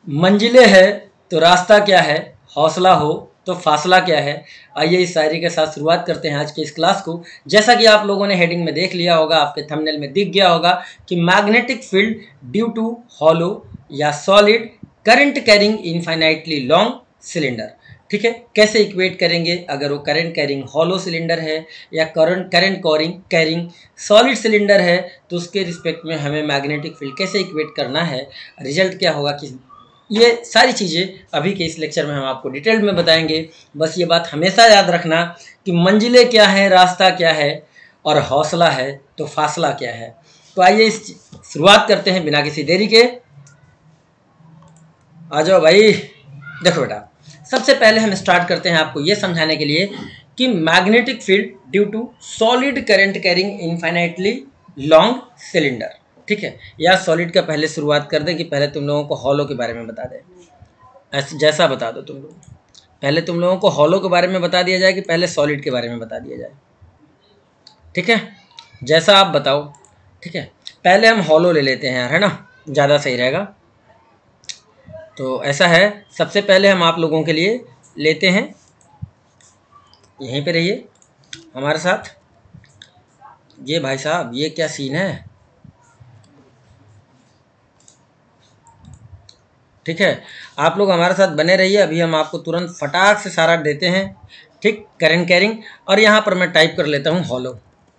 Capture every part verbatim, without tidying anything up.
मंजिलें है तो रास्ता क्या है, हौसला हो तो फासला क्या है। आइए इस शायरी के साथ शुरुआत करते हैं आज के इस क्लास को। जैसा कि आप लोगों ने हेडिंग में देख लिया होगा, आपके थंबनेल में दिख गया होगा कि magnetic field due to hollow या solid current carrying infinitely long cylinder. ठीक है, कैसे इक्वेट करेंगे अगर वो करंट कैरिंग हॉलो सिलेंडर है या current current carrying carrying solid cylinder है, तो उसके रिस्पेक्ट में हमें मैग्नेटिक फील्ड कैसे इक्वेट करना है, रिजल्ट क्या होगा, कि ये सारी चीज़ें अभी के इस लेक्चर में हम आपको डिटेल में बताएंगे। बस ये बात हमेशा याद रखना कि मंजिलें क्या है, रास्ता क्या है, और हौसला है तो फासला क्या है। तो आइए इस शुरुआत करते हैं बिना किसी देरी के। आ जाओ भाई। देखो बेटा, सबसे पहले हम स्टार्ट करते हैं आपको ये समझाने के लिए कि magnetic field due to solid current carrying infinitely long cylinder. ठीक है, या सॉलिड का पहले शुरुआत कर दें कि पहले तुम लोगों को हॉलो के बारे में बता दें। ऐसे जैसा बता दो तुम लोग, पहले तुम लोगों को हॉलो के बारे में बता दिया जाए कि पहले सॉलिड के बारे में बता दिया जाए। ठीक है, जैसा आप बताओ। ठीक है, पहले हम हॉलो ले लेते हैं यार, है ना, ज़्यादा सही रहेगा। तो ऐसा है, सबसे पहले हम आप लोगों के लिए लेते हैं, यहीं पे रहिए हमारे साथ। ये भाई साहब, ये क्या सीन है। ठीक है, आप लोग हमारे साथ बने रहिए, अभी हम आपको तुरंत फटाक से सारा देते हैं। ठीक, करंट कैरिंग। और यहाँ पर मैं टाइप कर लेता हूँ हॉलो।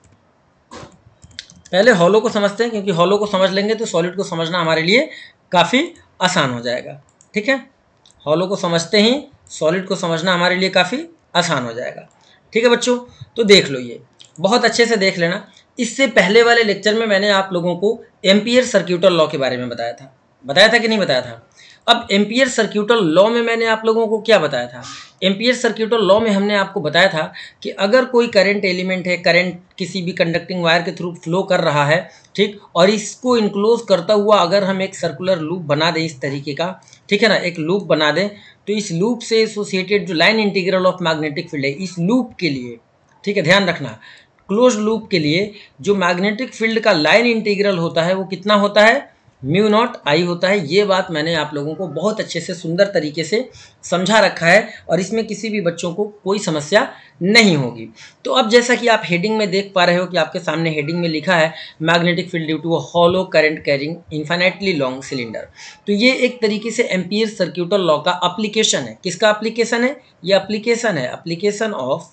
पहले हॉलो को समझते हैं, क्योंकि हॉलो को समझ लेंगे तो सॉलिड को समझना हमारे लिए काफ़ी आसान हो जाएगा। ठीक है, हॉलो को समझते ही सॉलिड को समझना हमारे लिए काफ़ी आसान हो जाएगा। ठीक है बच्चों, तो देख लो, ये बहुत अच्छे से देख लेना। इससे पहले वाले लेक्चर में मैंने आप लोगों को एम्पियर सर्क्यूटल लॉ के बारे में बताया था, बताया था कि नहीं बताया था। अब एम्पियर सर्क्यूटल लॉ में मैंने आप लोगों को क्या बताया था, एम्पियर सर्क्यूटल लॉ में हमने आपको बताया था कि अगर कोई करंट एलिमेंट है, करंट किसी भी कंडक्टिंग वायर के थ्रू फ्लो कर रहा है, ठीक, और इसको इनक्लोज करता हुआ अगर हम एक सर्कुलर लूप बना दें इस तरीके का, ठीक है ना, एक लूप बना दें, तो इस लूप से एसोसिएटेड जो line integral of magnetic field है, इस लूप के लिए, ठीक है, ध्यान रखना, क्लोज लूप के लिए जो मैग्नेटिक फील्ड का लाइन इंटीग्रल होता है वो कितना होता है, म्यू नॉट आई होता है। ये बात मैंने आप लोगों को बहुत अच्छे से सुंदर तरीके से समझा रखा है, और इसमें किसी भी बच्चों को कोई समस्या नहीं होगी। तो अब जैसा कि आप हेडिंग में देख पा रहे हो कि आपके सामने हेडिंग में लिखा है magnetic field due to hollow current carrying infinitely long cylinder. तो ये एक तरीके से एम्पियर सर्क्यूटल लॉ का एप्लीकेशन है। किसका एप्लीकेशन है, ये एप्लीकेशन है, application of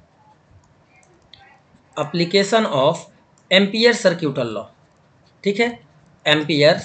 application of Ampere circuital law. ठीक है, एम्पियर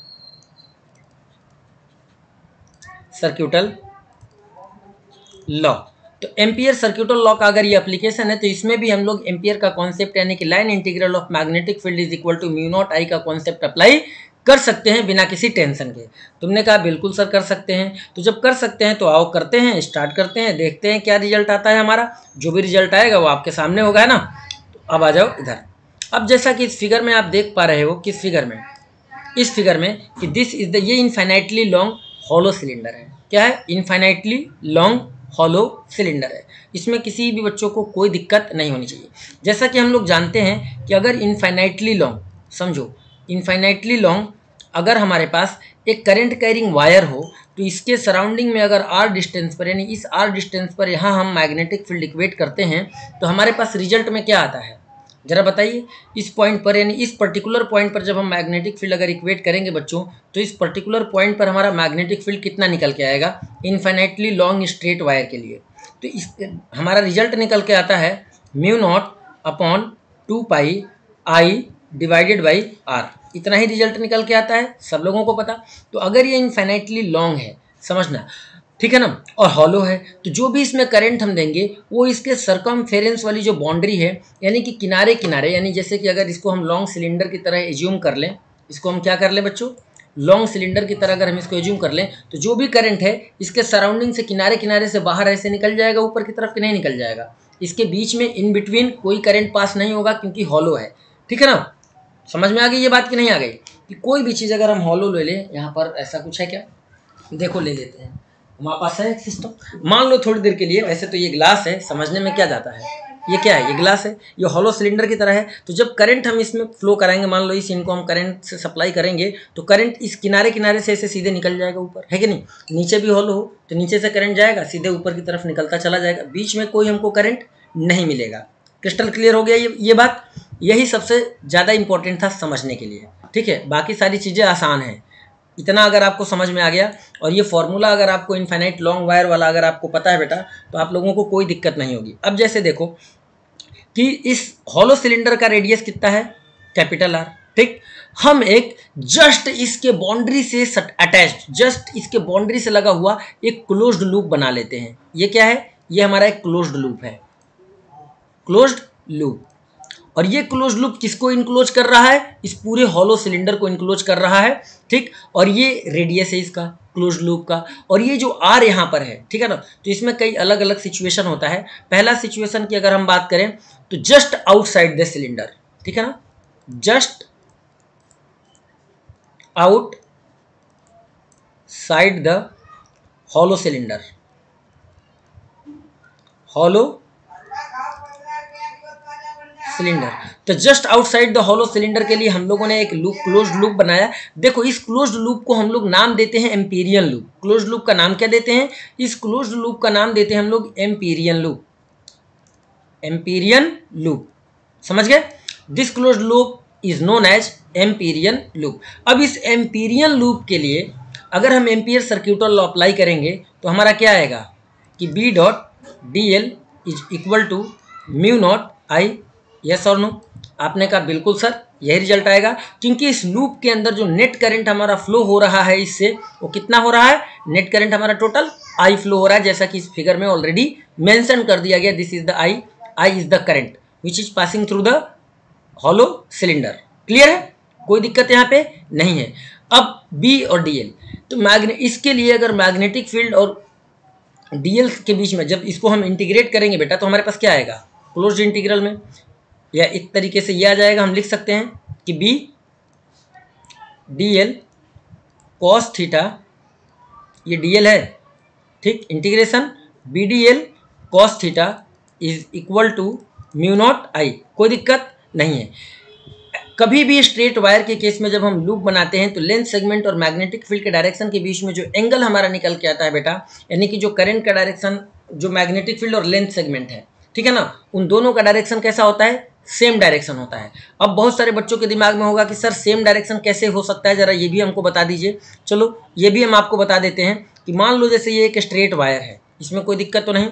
सर्क्यूटल लॉ। तो एम्पियर सर्क्यूटल लॉ का अगर ये एप्लीकेशन है, तो इसमें भी हम लोग एम्पियर का कॉन्सेप्ट यानी कि line integral of magnetic field is equal to mu naught I का कॉन्सेप्ट अप्लाई कर सकते हैं बिना किसी टेंशन के। तुमने कहा बिल्कुल सर कर सकते हैं, तो जब कर सकते हैं तो आओ करते हैं, स्टार्ट करते हैं, देखते हैं क्या रिजल्ट आता है हमारा। जो भी रिजल्ट आएगा वो आपके सामने होगा ना। तो अब आ जाओ इधर। अब जैसा कि इस फिगर में आप देख पा रहे हो, किस फिगर में, इस फिगर में, कि दिस इज द, ये इनफाइनाइटली लॉन्ग हॉलो सिलेंडर है। क्या है, इनफाइनाइटली लॉन्ग हॉलो सिलेंडर है। इसमें किसी भी बच्चों को कोई दिक्कत नहीं होनी चाहिए। जैसा कि हम लोग जानते हैं कि अगर इनफाइनाइटली लॉन्ग, समझो इनफाइनाइटली लॉन्ग, अगर हमारे पास एक करंट कैरिंग वायर हो, तो इसके सराउंडिंग में अगर आर डिस्टेंस पर, यानी इस आर डिस्टेंस पर यहाँ हम मैग्नेटिक फील्ड इक्वेट करते हैं, तो हमारे पास रिजल्ट में क्या आता है, जरा बताइए। इस पॉइंट पर, यानी इस पर्टिकुलर पॉइंट पर जब हम मैग्नेटिक फील्ड अगर इक्वेट करेंगे बच्चों, तो इस पर्टिकुलर पॉइंट पर हमारा मैग्नेटिक फील्ड कितना निकल के आएगा, इनफाइनाइटली लॉन्ग स्ट्रेट वायर के लिए। तो इस हमारा रिजल्ट निकल के आता है mu naught upon two pi I divided by R. इतना ही रिजल्ट निकल के आता है, सब लोगों को पता। तो अगर ये इनफाइनाइटली लॉन्ग है, समझना, ठीक है ना, और हॉलो है, तो जो भी इसमें करंट हम देंगे वो इसके सरकमफेरेंस वाली जो बाउंड्री है, यानी कि किनारे किनारे, यानी जैसे कि अगर इसको हम लॉन्ग सिलेंडर की तरह एज्यूम कर लें, इसको हम क्या कर लें बच्चों, लॉन्ग सिलेंडर की तरह अगर हम इसको एज्यूम कर लें, तो जो भी करंट है इसके सराउंडिंग से किनारे किनारे से बाहर ऐसे निकल जाएगा, ऊपर की तरफ के नहीं निकल जाएगा। इसके बीच में इन बिटवीन कोई करंट पास नहीं होगा, क्योंकि हॉलो है। ठीक है ना, समझ में आ गई ये बात कि नहीं आ गई, कि कोई भी चीज़ अगर हम हॉलो ले लें, यहाँ पर ऐसा कुछ है क्या, देखो ले लेते हैं, हमारे पास है एक सिस्टम। मान लो थोड़ी देर के लिए, वैसे तो ये ग्लास है, समझने में क्या जाता है, ये क्या है, ये ग्लास है, ये हॉलो सिलेंडर की तरह है। तो जब करंट हम इसमें फ्लो कराएंगे, मान लो इस इनको हम करंट से सप्लाई करेंगे, तो करंट इस किनारे किनारे से ऐसे सीधे निकल जाएगा ऊपर, है कि नहीं। नीचे भी हॉलो हो तो नीचे से करंट जाएगा, सीधे ऊपर की तरफ निकलता चला जाएगा, बीच में कोई हमको करंट नहीं मिलेगा। क्रिस्टल क्लियर हो गया ये ये बात। यही सबसे ज़्यादा इंपॉर्टेंट था समझने के लिए, ठीक है। बाकी सारी चीज़ें आसान हैं, इतना अगर आपको समझ में आ गया, और ये फॉर्मूला अगर आपको इनफाइनाइट लॉन्ग वायर वाला अगर आपको पता है बेटा, तो आप लोगों को कोई दिक्कत नहीं होगी। अब जैसे देखो कि इस हॉलो सिलेंडर का रेडियस कितना है, कैपिटल आर, ठीक। हम एक जस्ट इसके बाउंड्री से अटैच्ड, जस्ट इसके बाउंड्री से लगा हुआ एक क्लोज्ड लूप बना लेते हैं। ये क्या है, ये हमारा एक क्लोज्ड लूप है, क्लोज्ड लूप। और ये क्लोज लूप किसको इनक्लोज कर रहा है, इस पूरे हॉलो सिलेंडर को इनक्लोज कर रहा है, ठीक। और ये रेडियस है इसका क्लोज लूप का, और ये जो आर यहाँ पर है, ठीक है ना। तो इसमें कई अलग अलग सिचुएशन होता है। पहला सिचुएशन की अगर हम बात करें तो जस्ट आउटसाइड द सिलेंडर, ठीक है ना, just outside the hollow cylinder, hollow cylinder. तो just outside the hollow cylinder के लिए हम लोगों ने एक लूप, क्लोज्ड लूप बनाया। देखो इस क्लोज्ड लूप को हम लोग नाम देते हैं एम्पीरियन लूप। क्लोज्ड लूप का नाम क्या देते हैं, इस क्लोज्ड लूप का नाम देते हैं हम लोग एम्पीरियन लूप, एम्पीरियन लूप, समझ गए। This closed loop is known as Amperian loop. अब इस एम्पीरियन लूप के लिए अगर हम एम्पियर सर्क्यूटल लॉ अप्लाई करेंगे तो हमारा क्या आएगा कि B dot D L is equal to mu naught I, yes और नो। आपने कहा बिल्कुल सर, यही रिजल्ट आएगा, क्योंकि इस लूप के अंदर जो नेट करंट हमारा फ्लो हो रहा है इससे, वो कितना हो रहा है, नेट करंट हमारा टोटल आई फ्लो हो रहा है, जैसा कि इस फिगर में ऑलरेडी मेंशन कर दिया गया। This is the I, I is the current which is passing through the hollow cylinder. Clear है, कोई दिक्कत यहाँ पे नहीं है। अब बी और डी एल, तो मैग्ने इसके लिए अगर मैग्नेटिक फील्ड और डी एल के बीच में जब इसको हम इंटीग्रेट करेंगे बेटा, तो हमारे पास क्या आएगा, क्लोज्ड इंटीग्रल में, या इस तरीके से ये आ जाएगा। हम लिख सकते हैं कि B D L cos theta, ये डी एल है, ठीक, integration B D L cos theta is equal to mu naught I. कोई दिक्कत नहीं है। कभी भी स्ट्रेट वायर के केस में जब हम लूप बनाते हैं तो लेंथ सेगमेंट और मैग्नेटिक फील्ड के डायरेक्शन के बीच में जो एंगल हमारा निकल के आता है बेटा, यानी कि जो करंट का डायरेक्शन, जो मैग्नेटिक फील्ड और लेंथ सेगमेंट है, ठीक है ना, उन दोनों का डायरेक्शन कैसा होता है, सेम डायरेक्शन होता है। अब बहुत सारे बच्चों के दिमाग में होगा कि सर सेम डायरेक्शन कैसे हो सकता है, जरा ये भी हमको बता दीजिए। चलो ये भी हम आपको बता देते हैं कि मान लो जैसे ये एक स्ट्रेट वायर है, इसमें कोई दिक्कत तो नहीं,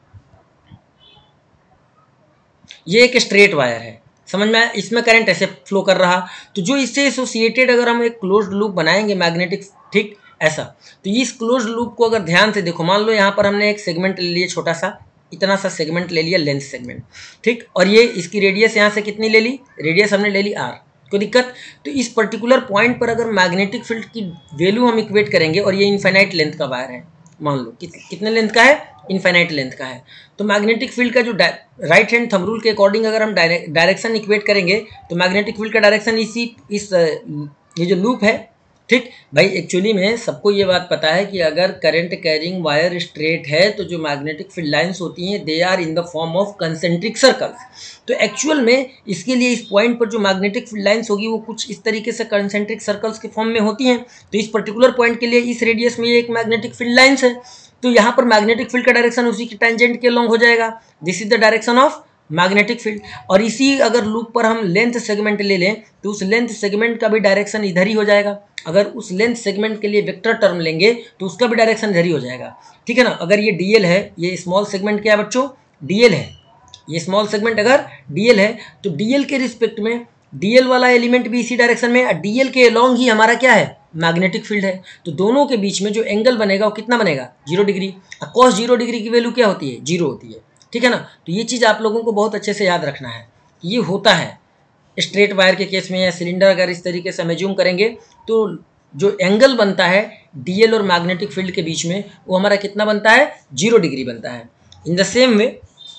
ये एक स्ट्रेट वायर है, समझ में आया, इसमें करंट ऐसे फ्लो कर रहा, तो जो इससे एसोसिएटेड अगर हम एक क्लोज्ड लूप बनाएंगे मैग्नेटिक, ठीक ऐसा, तो इस क्लोज्ड लूप को अगर ध्यान से देखो, मान लो यहाँ पर हमने एक सेगमेंट ले लिया, छोटा सा इतना सा सेगमेंट ले लिया, लेंथ सेगमेंट, ठीक, और ये इसकी रेडियस यहाँ से कितनी ले ली, रेडियस हमने ले ली आर, कोई दिक्कत। तो इस पर्टिकुलर पॉइंट पर अगर मैग्नेटिक फील्ड की वैल्यू हम इक्वेट करेंगे, और ये इनफाइनाइट लेंथ का वायर है, मान लो कि, कितने लेंथ का है, इनफाइनाइट लेंथ का है, तो मैग्नेटिक फील्ड का जो राइट हैंड थंब रूल के अकॉर्डिंग अगर हम डायरेक्शन इक्वेट करेंगे, तो मैग्नेटिक फील्ड का डायरेक्शन इसी इस ये जो लूप है, ठीक भाई। एक्चुअली में सबको ये बात पता है कि अगर करंट कैरिंग वायर स्ट्रेट है तो जो मैग्नेटिक फील्ड लाइंस होती हैं they are in the form of concentric circles. तो एक्चुअल में इसके लिए इस पॉइंट पर जो मैग्नेटिक फील्ड लाइंस होगी वो कुछ इस तरीके से कंसेंट्रिक सर्कल्स के फॉर्म में होती हैं। तो इस पर्टिकुलर पॉइंट के लिए इस रेडियस में ये एक मैग्नेटिक फील्ड लाइंस है, तो यहाँ पर मैग्नेटिक फील्ड का डायरेक्शन उसी के टेंजेंट के लॉन्ग हो जाएगा। This is the direction of magnetic field. और इसी अगर लूप पर हम लेंथ सेगमेंट ले लें तो उस लेंथ सेगमेंट का भी डायरेक्शन इधर ही हो जाएगा। अगर उस लेंथ सेगमेंट के लिए वेक्टर टर्म लेंगे तो उसका भी डायरेक्शन इधर ही हो जाएगा, ठीक है ना। अगर ये डीएल है, ये स्मॉल सेगमेंट क्या है बच्चों, डीएल है, ये स्मॉल सेगमेंट अगर डीएल है तो डीएल के रिस्पेक्ट में डीएल वाला एलिमेंट भी इसी डायरेक्शन में, डीएल के अलोंग ही हमारा क्या है, मैग्नेटिक फील्ड है। तो दोनों के बीच में जो एंगल बनेगा वो कितना बनेगा, zero degree. Cos zero degree की वैल्यू क्या होती है, जीरो होती है, ठीक है ना। तो ये चीज़ आप लोगों को बहुत अच्छे से याद रखना है, ये होता है स्ट्रेट वायर के केस में या सिलेंडर अगर इस तरीके से हम एज्यूम करेंगे तो जो एंगल बनता है डीएल और मैग्नेटिक फील्ड के बीच में वो हमारा कितना बनता है, जीरो डिग्री बनता है। In the same way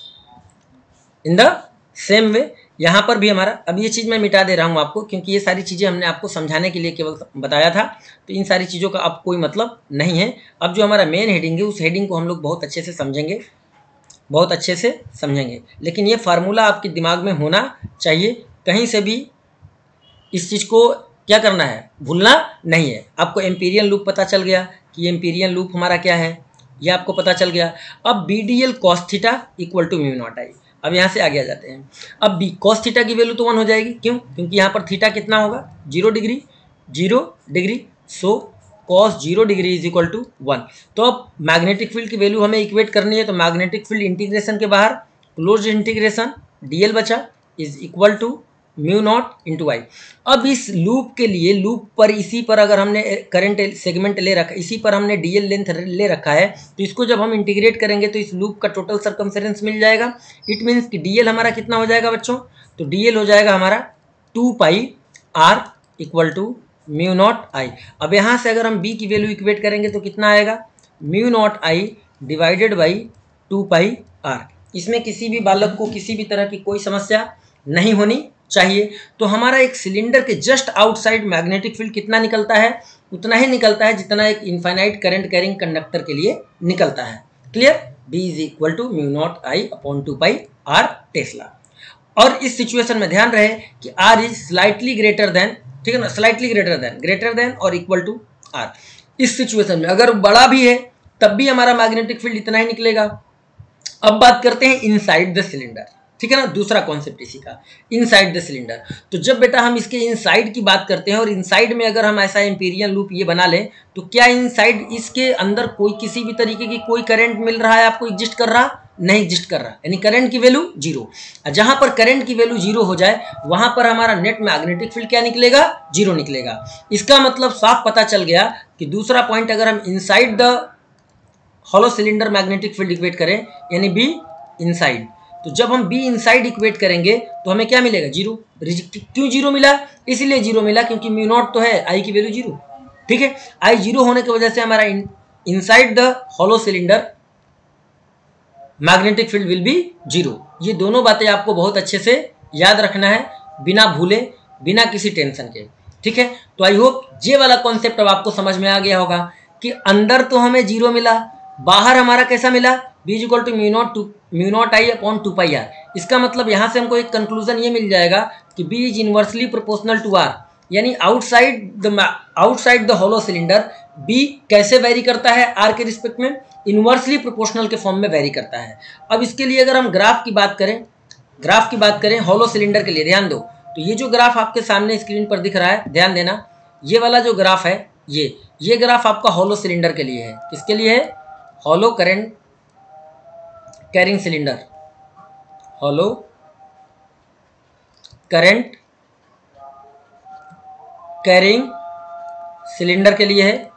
in the same way यहाँ पर भी हमारा, अब ये चीज़ मैं मिटा दे रहा हूँ आपको क्योंकि ये सारी चीज़ें हमने आपको समझाने के लिए केवल बताया था, तो इन सारी चीज़ों का अब कोई मतलब नहीं है। अब जो हमारा मेन हेडिंग है उस हेडिंग को हम लोग बहुत अच्छे से समझेंगे। बहुत अच्छे से समझेंगे। लेकिन ये फार्मूला आपके दिमाग में होना चाहिए, कहीं से भी इस चीज़ को क्या करना है, भूलना नहीं है। आपको एम्पीरियल लूप पता चल गया कि एम्पीरियल लूप हमारा क्या है, ये आपको पता चल गया। अब B D L cos theta equal to mu naught I. अब यहाँ से आगे आ जाते हैं। अब बी कॉस थीटा की वैल्यू तो वन हो जाएगी, क्यों? क्योंकि यहाँ पर थीटा कितना होगा, zero degree, zero degree, so cos zero degree is equal to one. तो अब मैग्नेटिक फील्ड की वैल्यू हमें इक्वेट करनी है, तो मैग्नेटिक फील्ड इंटीग्रेशन के बाहर क्लोज इंटीग्रेशन डी एल बचा is equal to mu naught into I. अब इस लूप के लिए, लूप पर इसी पर अगर हमने करंट सेगमेंट ले रखा, इसी पर हमने डीएल लेंथ ले रखा है, तो इसको जब हम इंटीग्रेट करेंगे तो इस लूप का टोटल सर्कमफेरेंस मिल जाएगा। इट मीन्स कि डीएल हमारा कितना हो जाएगा बच्चों, तो डीएल हो जाएगा हमारा two pi R equal to mu naught I. अब यहाँ से अगर हम बी की वैल्यू इक्वेट करेंगे तो कितना आएगा, mu naught I divided by two pi R. इसमें किसी भी बालक को किसी भी तरह की कोई समस्या नहीं होनी चाहिए। तो हमारा एक सिलेंडर के जस्ट आउटसाइड मैग्नेटिक फील्ड कितना निकलता है, उतना ही निकलता है जितना एक इनफाइनाइट करंट कैरिंग कंडक्टर के लिए निकलता है। Clear? B is equal to mu naught I upon two pi R tesla. और इस सिचुएशन में ध्यान रहे कि R is slightly greater than, ठीक है ना, slightly greater than, greater than और इक्वल टू R। इस सिचुएशन में अगर बड़ा भी है तब भी हमारा मैग्नेटिक फील्ड इतना ही निकलेगा। अब बात करते हैं इनसाइड द सिलेंडर, ठीक है ना, दूसरा कॉन्सेप्ट इसी का, इनसाइड द सिलेंडर। तो जब बेटा हम इसके इनसाइड की बात करते हैं और इनसाइड में अगर हम ऐसा एम्पीरियल लूप ये बना लें, तो क्या इनसाइड इसके अंदर कोई किसी भी तरीके की कोई करंट मिल रहा है आपको, एग्जिस्ट कर रहा? नहीं एग्जिस्ट कर रहा, यानी करंट की वैल्यू जीरो। जहां पर करंट की वैल्यू जीरो हो जाए वहां पर हमारा नेट मैग्नेटिक फील्ड क्या निकलेगा, जीरो निकलेगा। इसका मतलब साफ पता चल गया कि दूसरा पॉइंट अगर हम inside the hollow cylinder magnetic field equate करें, यानी बी इनसाइड, तो जब हम बी इनसाइड इक्वेट करेंगे तो हमें क्या मिलेगा, जीरो। क्यों जीरो मिला? इसीलिए जीरो मिला क्योंकि म्यू नॉट तो है, आई की वैल्यू जीरो, ठीक है। आई जीरो होने की वजह से हमारा inside the hollow cylinder magnetic field will be zero. ये दोनों बातें आपको बहुत अच्छे से याद रखना है, बिना भूले, बिना किसी टेंशन के, ठीक है। तो आई होप ये वाला कॉन्सेप्ट अब आपको समझ में आ गया होगा कि अंदर तो हमें जीरो मिला, बाहर हमारा कैसा मिला, B is equal to mu naught two mu naught I upon two pi R. इसका मतलब यहाँ से हमको एक कंक्लूजन ये मिल जाएगा कि B is inversely proportional to R, यानी outside the outside the hollow cylinder B कैसे वेरी करता है, आर के रिस्पेक्ट में इनवर्सली प्रोपोर्शनल के फॉर्म में वेरी करता है। अब इसके लिए अगर हम ग्राफ की बात करें, ग्राफ की बात करें हॉलो सिलेंडर के लिए, ध्यान दो, तो ये जो ग्राफ आपके सामने स्क्रीन पर दिख रहा है, ध्यान देना, ये वाला जो ग्राफ है, ये ये ग्राफ आपका हॉलो सिलेंडर के लिए है। किसके लिए है? Hollow current carrying cylinder, hollow current carrying cylinder के लिए है,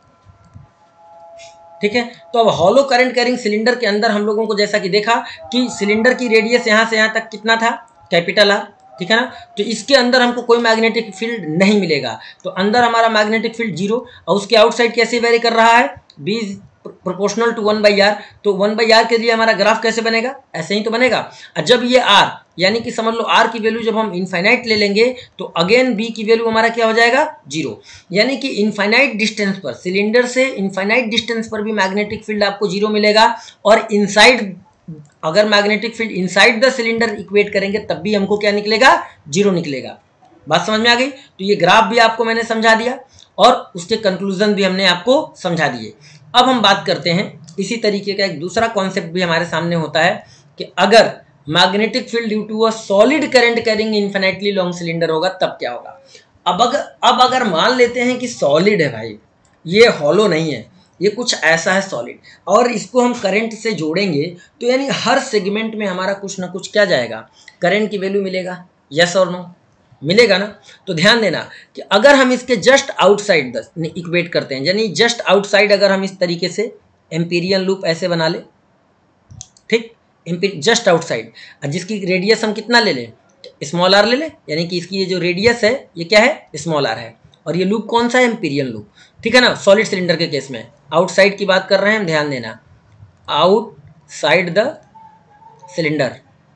ठीक है। तो अब हॉलो करंट कैरिंग सिलेंडर के अंदर हम लोगों को जैसा कि देखा कि सिलेंडर की रेडियस यहाँ से यहाँ तक कितना था, कैपिटल आर, ठीक है ना। तो इसके अंदर हमको कोई मैग्नेटिक फील्ड नहीं मिलेगा, तो अंदर हमारा मैग्नेटिक फील्ड जीरो, और उसके आउटसाइड कैसे वेरी कर रहा है, B proportional to one by R. तो वन बाई आर के लिए हमारा ग्राफ कैसे बनेगा, ऐसे ही तो बनेगा। और जब ये आर, यानी कि समझ लो आर की वैल्यू जब हम इनफाइनाइट ले लेंगे तो अगेन बी की वैल्यू हमारा क्या हो जाएगा, जीरो। यानी कि इनफाइनाइट डिस्टेंस पर, सिलेंडर से इनफाइनाइट डिस्टेंस पर भी मैग्नेटिक फील्ड आपको जीरो मिलेगा, और इनसाइड अगर magnetic field inside the cylinder equate करेंगे तब भी हमको क्या निकलेगा, जीरो निकलेगा। बात समझ में आ गई? तो ये ग्राफ भी आपको मैंने समझा दिया और उसके कंक्लूजन भी हमने आपको समझा दिए। अब हम बात करते हैं इसी तरीके का एक दूसरा कॉन्सेप्ट भी हमारे सामने होता है कि अगर magnetic field due to a solid current carrying infinitely long cylinder होगा तब क्या होगा। अब अगर अब अगर मान लेते हैं कि सॉलिड है भाई, ये हॉलो नहीं है, ये कुछ ऐसा है सॉलिड, और इसको हम करंट से जोड़ेंगे तो यानी हर सेगमेंट में हमारा कुछ ना कुछ क्या जाएगा, करंट की वैल्यू मिलेगा, यस और नो, मिलेगा ना। तो ध्यान देना कि अगर हम इसके जस्ट आउटसाइड द इक्वेट करते हैं, यानी जस्ट आउटसाइड अगर हम इस तरीके से एम्पीरियल लूप ऐसे बना ले, ठीक, जस्ट आउटसाइड, जिसकी रेडियस हम कितना ले लें, स्मॉल आर ले लें, यानी कि इसकी ये जो रेडियस है ये क्या है, स्मॉल आर है, और ये लूप कौन सा है, एम्पीरियल लूप, ठीक है ना। सॉलिड सिलेंडर के केस में आउटसाइड की बात कर रहे हैं, ध्यान देना, आउटसाइड द सिलेंडर।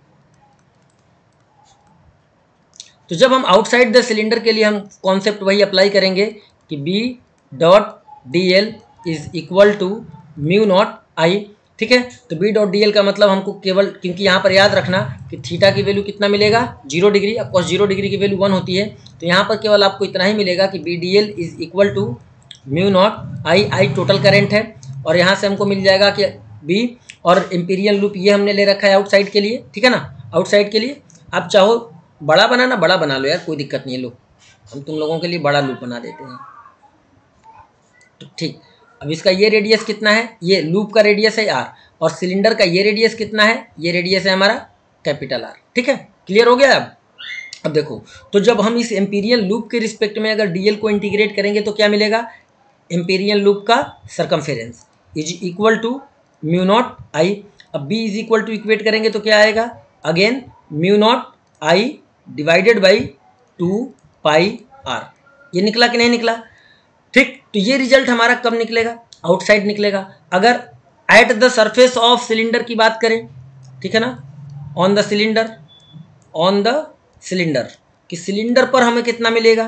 तो जब हम आउटसाइड द सिलेंडर के लिए हम कॉन्सेप्ट वही अप्लाई करेंगे कि B dot D L is equal to mu naught I, ठीक ठीक है। तो बी डॉट डी एल का मतलब हमको केवल, क्योंकि यहाँ पर याद रखना कि थीटा की वैल्यू कितना मिलेगा, जीरो डिग्री, अब कॉस जीरो डिग्री की वैल्यू वन होती है, तो यहाँ पर केवल आपको इतना ही मिलेगा कि B D L is equal to mu naught I, I total current है, और यहाँ से हमको मिल जाएगा कि बी, और एम्पीरियल लूप ये हमने ले रखा है आउटसाइड के लिए, ठीक है ना, आउटसाइड के लिए। आप चाहो बड़ा बनाना, बड़ा बना लो यार, कोई दिक्कत नहीं है, लो हम तुम लोगों के लिए बड़ा लूप बना देते हैं, तो ठीक। अब इसका ये रेडियस कितना है, ये लूप का रेडियस है आर, और सिलेंडर का ये रेडियस कितना है, ये रेडियस है हमारा कैपिटल आर, ठीक है। क्लियर हो गया। अब अब देखो, तो जब हम इस एम्पीरियल लूप के रिस्पेक्ट में अगर डीएल को इंटीग्रेट करेंगे तो क्या मिलेगा, एम्पीरियल लूप का circumference is equal to mu naught I. अब B is equal to equate करेंगे तो क्या आएगा, again mu naught I divided by two pi R. ये निकला कि नहीं निकला, ठीक। तो ये रिजल्ट हमारा कब निकलेगा, आउटसाइड निकलेगा। अगर at the surface of cylinder की बात करें, ठीक है ना, on the cylinder, on the cylinder, कि सिलेंडर पर हमें कितना मिलेगा,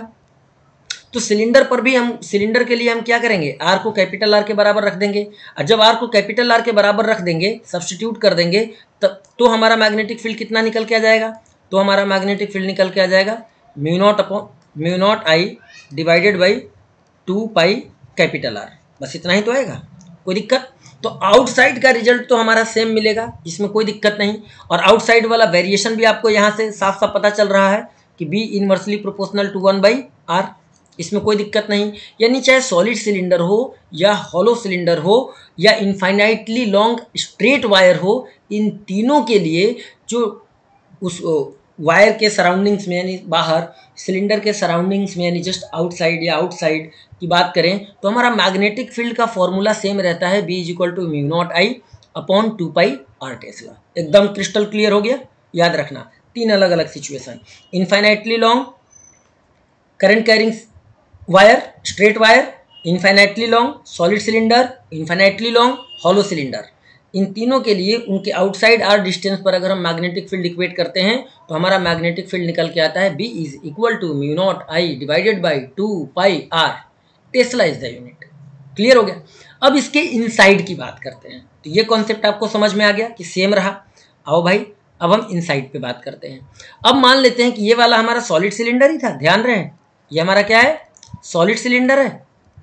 तो सिलेंडर पर भी हम, सिलेंडर के लिए हम क्या करेंगे, आर को कैपिटल आर के बराबर रख देंगे, और जब आर को कैपिटल आर के बराबर रख देंगे, सब्स्टिट्यूट कर देंगे, तब तो हमारा मैग्नेटिक फील्ड कितना निकल के आ जाएगा, तो हमारा मैग्नेटिक फील्ड निकल के आ जाएगा mu naught upon mu naught I divided by two pi capital R. बस इतना ही तो आएगा, कोई दिक्कत। तो आउटसाइड का रिजल्ट तो हमारा सेम मिलेगा, इसमें कोई दिक्कत नहीं। और आउटसाइड वाला वेरिएशन भी आपको यहाँ से साफ साफ पता चल रहा है कि B inversely proportional to one by R, इसमें कोई दिक्कत नहीं। यानी चाहे सॉलिड सिलेंडर हो या हॉलो सिलेंडर हो या इनफाइनाइटली लॉन्ग स्ट्रेट वायर हो, इन तीनों के लिए जो उस वायर के सराउंडिंग्स में, यानी बाहर सिलेंडर के सराउंडिंग्स में, यानी जस्ट आउटसाइड या आउटसाइड की बात करें, तो हमारा मैग्नेटिक फील्ड का फॉर्मूला सेम रहता है, B is equal to mu naught I upon two pi R tesla. एकदम क्रिस्टल क्लियर हो गया। याद रखना तीन अलग अलग situation, infinitely long current carrying wire, straight wire, infinitely long solid cylinder, infinitely long hollow cylinder. इन तीनों के लिए उनके आउटसाइड आर डिस्टेंस पर अगर हम मैग्नेटिक फील्ड इक्वेट करते हैं तो हमारा मैग्नेटिक फील्ड निकल के आता है B is equal to mu naught I divided by two pi R, tesla is the unit. Clear हो गया। अब इसके इनसाइड की बात करते हैं, तो ये कॉन्सेप्ट आपको समझ में आ गया कि सेम रहा। आओ भाई, अब हम इनसाइड पे बात करते हैं। अब मान लेते हैं कि ये वाला हमारा सॉलिड सिलेंडर ही था, ध्यान रहे ये हमारा क्या है, सॉलिड सिलेंडर है,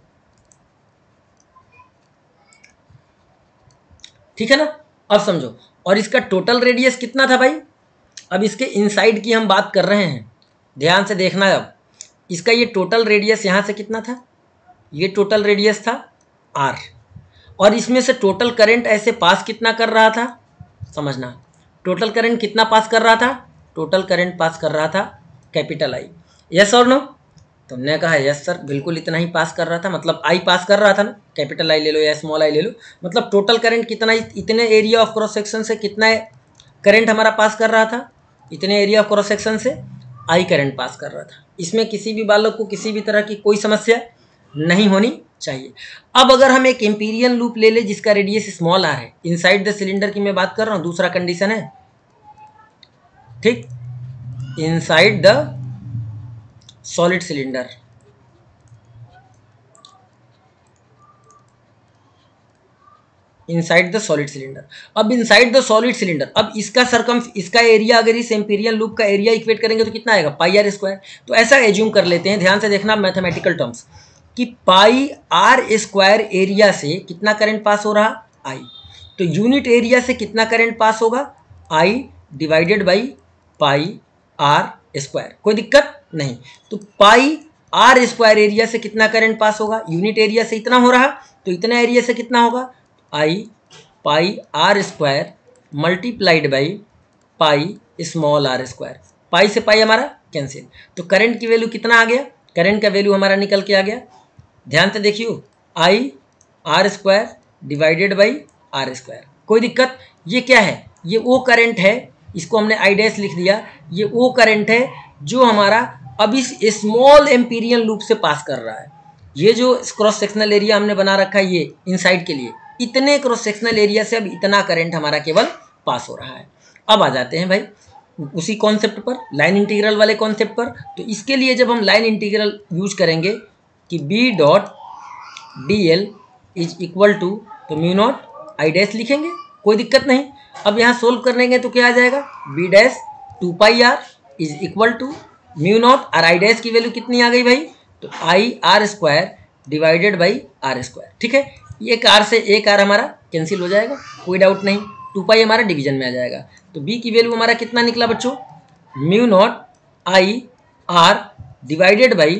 ठीक है ना। अब समझो, और इसका टोटल रेडियस कितना था भाई। अब इसके इनसाइड की हम बात कर रहे हैं, ध्यान से देखना। अब इसका ये टोटल रेडियस यहाँ से कितना था, ये टोटल रेडियस था आर, और इसमें से टोटल करंट ऐसे पास कितना कर रहा था, समझना। टोटल करंट कितना पास कर रहा था, टोटल करंट पास कर रहा था कैपिटल आई। यस और नो, तुमने कहा यस सर, बिल्कुल इतना ही पास कर रहा था, मतलब आई पास कर रहा था ना, कैपिटल आई ले लो या स्मॉल आई ले लो, मतलब टोटल करंट कितना, इतने एरिया ऑफ क्रॉस सेक्शन से कितना करंट हमारा पास कर रहा था, इतने एरिया ऑफ क्रॉस सेक्शन से आई करंट पास कर रहा था। इसमें किसी भी बालक को किसी भी तरह की कोई समस्या नहीं होनी चाहिए। अब अगर हम एक एम्पीरियल लूप ले ले जिसका रेडियस स्मॉल आर है, इनसाइड द सिलेंडर की मैं बात कर रहा हूँ, दूसरा कंडीशन है, ठीक, inside the solid cylinder, inside the solid cylinder. अब इनसाइड द सॉलिड सिलेंडर, अब इसका सरकम, इसका एरिया अगर इस एम्पीरियल लूप का एरिया इक्वेट करेंगे तो कितना आएगा, पाई आर स्क्वायर। तो ऐसा एज्यूम कर लेते हैं, ध्यान से देखना मैथमेटिकल टर्म्स, कि पाई आर स्क्वायर एरिया से कितना करंट पास हो रहा, आई, तो यूनिट एरिया से कितना करंट पास होगा, I divided by pi R square. कोई दिक्कत नहीं। तो पाई आर स्क्वायर एरिया से कितना करंट पास होगा, यूनिट एरिया से इतना हो रहा, तो इतना एरिया से कितना होगा, I pi R square multiplied by pi small R square. Pi से पाई हमारा कैंसिल, तो करंट की वैल्यू कितना आ गया, करंट का वैल्यू हमारा निकल के आ गया, ध्यान से देखियो, I R square divided by R square. कोई दिक्कत। ये क्या है, ये वो करंट है, इसको हमने आई डैश लिख दिया, ये वो करंट है जो हमारा अब इस स्मॉल एम्पीरियल लूप से पास कर रहा है। ये जो क्रॉस सेक्शनल एरिया हमने बना रखा है ये इनसाइड के लिए, इतने क्रॉस सेक्शनल एरिया से अब इतना करंट हमारा केवल पास हो रहा है। अब आ जाते हैं भाई उसी कॉन्सेप्ट पर, लाइन इंटीग्रल वाले कॉन्सेप्ट पर। तो इसके लिए जब हम लाइन इंटीग्रल यूज करेंगे कि B dot D L is equal to, तो म्यू नॉट आई डैश लिखेंगे, कोई दिक्कत नहीं। अब यहाँ सोल्व करने तो क्या आ जाएगा, B dash two pi R is equal to mu naught और आई डैश की वैल्यू कितनी आ गई भाई, तो I R square divided by R square. ठीक है, एक आर से एक आर हमारा कैंसिल हो जाएगा, कोई डाउट नहीं। टू पाई हमारा डिवीजन में आ जाएगा, तो बी की वैल्यू हमारा कितना निकला बच्चों, mu naught I R divided by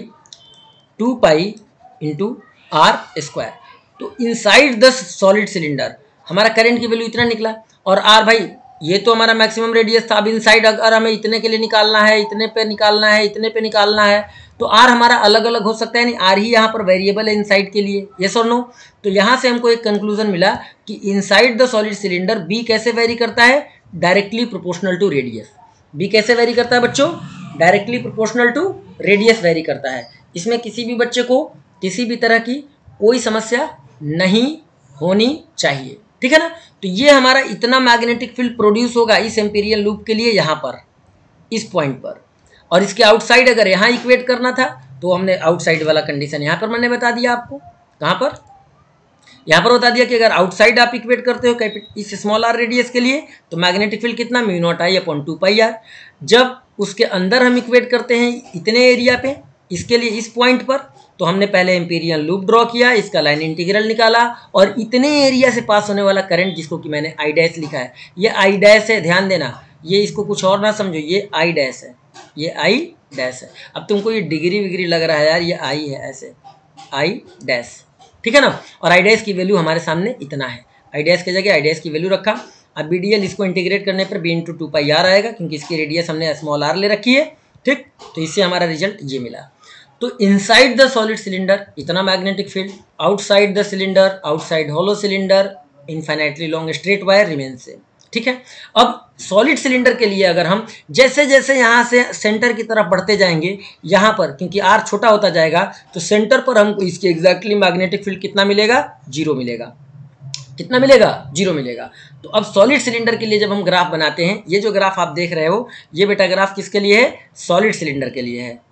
two pi into R square. तो इनसाइड द सॉलिड सिलेंडर हमारा करंट की वैल्यू इतना निकला, और आर भाई ये तो हमारा मैक्सिमम रेडियस था। अब इनसाइड अगर हमें इतने के लिए निकालना है, इतने पे निकालना है, इतने पे निकालना है, तो आर हमारा अलग अलग हो सकता है, नहीं आर ही यहाँ पर वेरिएबल है इनसाइड के लिए, यस और नो। तो यहाँ से हमको एक कंक्लूजन मिला कि inside the solid cylinder B कैसे वेरी करता है, directly proportional to radius. B कैसे वेरी करता है बच्चों, directly proportional to radius vary करता है। इसमें किसी भी बच्चे को किसी भी तरह की कोई समस्या नहीं होनी चाहिए, ठीक है ना। तो ये हमारा इतना मैग्नेटिक फील्ड प्रोड्यूस होगा इस एम्पीरियल लूप के लिए यहाँ पर, इस पॉइंट पर। और इसके आउटसाइड अगर यहाँ इक्वेट करना था तो हमने आउटसाइड वाला कंडीशन यहाँ पर मैंने बता दिया आपको, कहाँ पर, यहाँ पर बता दिया कि अगर आउटसाइड आप इक्वेट करते हो इस स्मॉल आर रेडियस के लिए तो मैग्नेटिक फील्ड कितना, mu naught I upon two pi R. जब उसके अंदर हम इक्वेट करते हैं इतने एरिया पे, इसके लिए इस पॉइंट पर, तो हमने पहले एम्पीरियल लूप ड्रॉ किया, इसका लाइन इंटीग्रल निकाला, और इतने एरिया से पास होने वाला करंट जिसको कि मैंने आई डैश लिखा है, ये आई डैश है, ध्यान देना, ये इसको कुछ और ना समझो, ये आई डैश है, ये आई डैश है। अब तुमको ये डिग्री विग्री लग रहा है यार, ये आई है ऐसे, आई डैश, ठीक है ना। और आई डैश की वैल्यू हमारे सामने इतना है, आई डैश की जगह आई डैश की वैल्यू रखा। अब बी डी एल इसको इंटीग्रेट करने पर B into two pi R आएगा, क्योंकि इसकी रेडियस हमने स्मॉल आर ले रखी है, ठीक। तो इससे हमारा रिजल्ट ये मिला। तो इनसाइड द सॉलिड सिलेंडर इतना magnetic field, outside the cylinder, outside hollow cylinder, infinitely long straight wire remain same, ठीक है। अब सॉलिड सिलेंडर के लिए अगर हम जैसे जैसे यहाँ से सेंटर की तरफ बढ़ते जाएंगे, यहाँ पर क्योंकि आर छोटा होता जाएगा तो सेंटर पर हमको इसके एग्जैक्टली मैग्नेटिक फील्ड कितना मिलेगा, जीरो मिलेगा। कितना मिलेगा, जीरो मिलेगा। तो अब सॉलिड सिलेंडर के लिए जब हम ग्राफ बनाते हैं, ये जो ग्राफ आप देख रहे हो ये बेटा ग्राफ किसके लिए है, सॉलिड सिलेंडर के लिए है।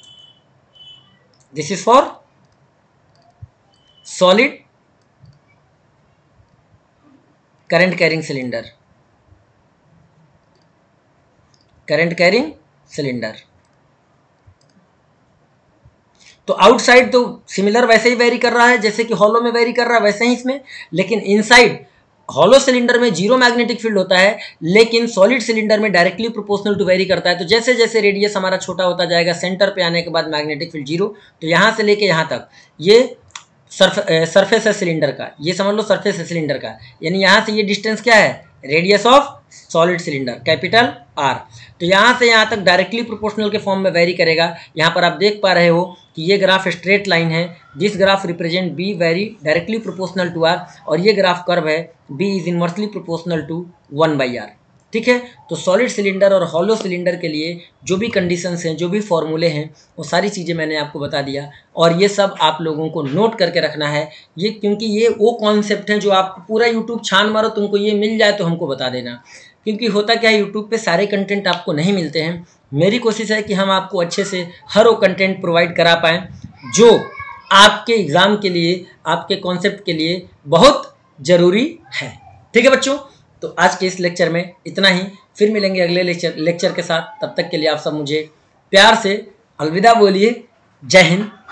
This is for solid current carrying cylinder, current carrying cylinder. तो आउटसाइड तो सिमिलर वैसे ही वेरी कर रहा है जैसे कि हॉलो में वेरी कर रहा है, वैसे ही इसमें, लेकिन इनसाइड हॉलो सिलेंडर में जीरो मैग्नेटिक फील्ड होता है, लेकिन सॉलिड सिलेंडर में डायरेक्टली प्रोपोर्शनल टू वेरी करता है। तो जैसे जैसे रेडियस हमारा छोटा होता जाएगा, सेंटर पे आने के बाद मैग्नेटिक फील्ड जीरो। तो यहाँ से लेके यहाँ तक ये सर्फ सरफेस है सिलेंडर का, ये समझ लो सरफेस है सिलेंडर का, यानी यहाँ से ये डिस्टेंस क्या है, radius of solid cylinder, capital R. तो यहाँ से यहाँ तक डायरेक्टली प्रोपोर्शनल के फॉर्म में वेरी करेगा। यहाँ पर आप देख पा रहे हो कि ये ग्राफ स्ट्रेट लाइन है, this graph represent B vary directly proportional to R, और ये ग्राफ कर्व है B is inversely proportional to one by R, ठीक है। तो सॉलिड सिलेंडर और हॉलो सिलेंडर के लिए जो भी कंडीशंस हैं, जो भी फॉर्मूले हैं, वो सारी चीज़ें मैंने आपको बता दिया, और ये सब आप लोगों को नोट करके रखना है ये, क्योंकि ये वो कॉन्सेप्ट है जो आप पूरा यूट्यूब छान मारो तुमको ये मिल जाए तो हमको बता देना, क्योंकि होता क्या है यूट्यूब पे सारे कंटेंट आपको नहीं मिलते हैं। मेरी कोशिश है कि हम आपको अच्छे से हर वो कंटेंट प्रोवाइड करा पाएँ जो आपके एग्ज़ाम के लिए, आपके कॉन्सेप्ट के लिए बहुत ज़रूरी है, ठीक है बच्चों। तो आज के इस लेक्चर में इतना ही, फिर मिलेंगे अगले लेक्चर लेक्चर के साथ। तब तक के लिए आप सब मुझे प्यार से अलविदा बोलिए। जय हिंद,